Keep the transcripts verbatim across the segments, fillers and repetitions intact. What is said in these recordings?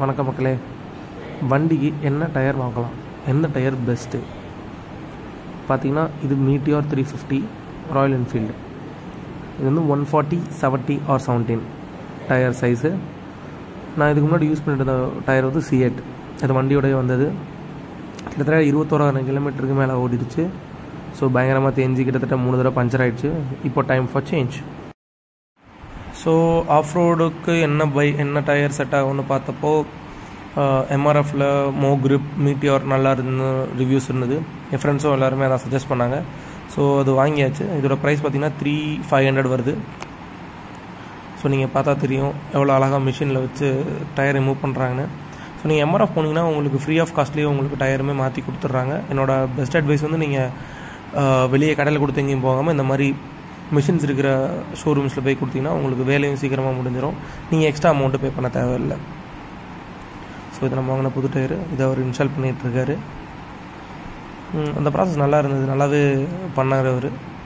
வணக்கம் மக்களே. வண்டிக்கு என்ன டயர் வாங்கலாம், எந்த டயர் பெஸ்ட்டு பார்த்தீங்கன்னா, இது Meteor three fifty Royal Enfield. இது வந்து one forty seventy R seventeen tyre size. நான் இதுக்கு முன்னாடி யூஸ் பண்ணிட்டு டயர் வந்து சி எயிட். அது வண்டியோடய வந்தது. கிட்டத்தட்ட இருபத்தோராயிரம் கிலோமீட்டருக்கு மேலே ஓடிடுச்சு. ஸோ பயங்கரமாக தேஞ்சி கிட்டத்தட்ட மூணு தடவை பஞ்சர் ஆகிடுச்சு. இப்போ time for change. So off ரோடுக்கு என்ன பை என்ன டயர் செட் ஆகும்னு பார்த்தப்போ எம்ஆர்எஃப்பில் மோக்ரிப் மீட்டியோர் நல்லா இருந்து ரிவ்யூஸ் இருந்தது. என் ஃப்ரெண்ட்ஸும் எல்லாருமே அதை சஜஸ்ட் பண்ணாங்க. ஸோ அது வாங்கியாச்சு. இதோட ப்ரைஸ் பார்த்திங்கன்னா த்ரீ ஃபைவ் ஹண்ட்ரட் வருது. ஸோ நீங்கள் பார்த்தா தெரியும் எவ்வளோ அழகாக மிஷினில் வச்சு டயர் ரிமூவ் பண்ணுறாங்கன்னு. ஸோ நீங்கள் எம்ஆர்எஃப் போனீங்கன்னா உங்களுக்கு ஃப்ரீ ஆஃப் காஸ்ட்லேயே உங்களுக்கு டயருமே மாற்றி கொடுத்துட்றாங்க. என்னோட பெஸ்ட் அட்வைஸ் வந்து நீங்கள் வெளியே கடையில் கொடுத்து எங்கேயும் போகாமல் இந்த மாதிரி மிஷின்ஸ் இருக்கிற ஷோரூம்ஸில் போய் கொடுத்தீங்கன்னா உங்களுக்கு வேலையும் சீக்கிரமாக முடிஞ்சிடும். நீங்கள் எக்ஸ்ட்ரா அமௌண்ட்டு பே பண்ண தேவையில்லை. ஸோ இதை நம்ம வாங்கின புது டயரு இதை அவர் இன்ஸ்டால் பண்ணிகிட்ருக்காரு. அந்த ப்ராசஸ் நல்லா இருந்தது, நல்லாவே பண்ணார் அவர்.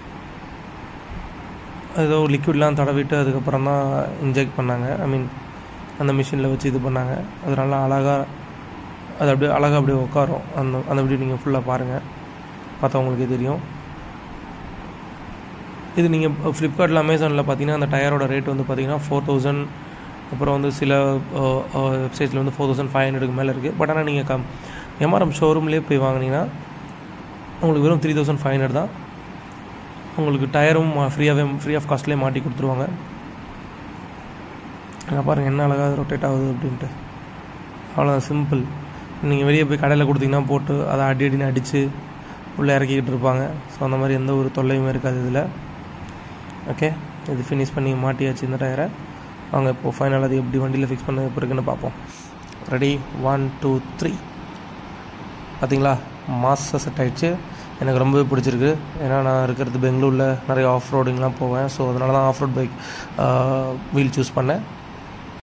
ஏதோ லிக்விட்லாம் தடவிட்டு அதுக்கப்புறம் தான் இன்ஜெக்ட் பண்ணாங்க. ஐ மீன் அந்த மிஷினில் வச்சு இது பண்ணாங்க. அது நல்லா அழகாக அது அப்படியே அழகாக அப்படியே உட்காரும். அந்த அந்த வீடியோ நீங்கள் ஃபுல்லாக பாருங்கள், பார்த்தா உங்களுக்கு தெரியும். இது நீங்கள் ஃப்ளிப்கார்ட்டில் அமேசானில் பார்த்தீங்கன்னா அந்த டயரோட ரேட் வந்து பார்த்தீங்கன்னா ஃபோர் தௌசண்ட் அப்புறம் வந்து சில வெப்சைட்ஸில் வந்து ஃபோர் தௌசண்ட் ஃபைவ் ஹண்ட்ரடுக்கு மேலே இருக்குது. பட் ஆனால் நீங்கள் கம் எம்ஆர்எம் ஷோரூம்லேயே போய் வாங்கினீங்கன்னா உங்களுக்கு வெறும் த்ரீ தௌசண்ட் ஃபைவ் ஹண்ட்ரட் தான். உங்களுக்கு டயரும் ஃப்ரீயாகவே ஃப்ரீ ஆஃப் காஸ்ட்லேயே மாட்டி கொடுத்துருவாங்க. நான் பாருங்கள் என்ன அழகாக ரொட்டேட் ஆகுது அப்படின்ட்டு. அவ்வளோதான், சிம்பிள். நீங்கள் வெளியே போய் கடையில் கொடுத்தீங்கன்னா போட்டு அதை அடி அடின்னு அடித்து உள்ளே இறக்கிக்கிட்டு இருப்பாங்க. ஸோ அந்த மாதிரி எந்த ஒரு தொல்லையுமே இருக்காது இதில். ஓகே, இது ஃபினிஷ் பண்ணி மாட்டியாச்சு இந்த டயரை. வாங்க இப்போது ஃபைனல் அது எப்படி வண்டியில் ஃபிக்ஸ் பண்ண எப்போ இருக்குன்னு பார்ப்போம். Ready, one two three. பார்த்தீங்களா, மாஸாக செட் ஆகிடுச்சு. எனக்கு ரொம்பவே பிடிச்சிருக்கு. ஏன்னா நான் இருக்கிறது பெங்களூரில் நிறைய ஆஃப் ரோடிங்லாம் போவேன். ஸோ அதனால தான் off road bike wheel choose பண்ணேன்.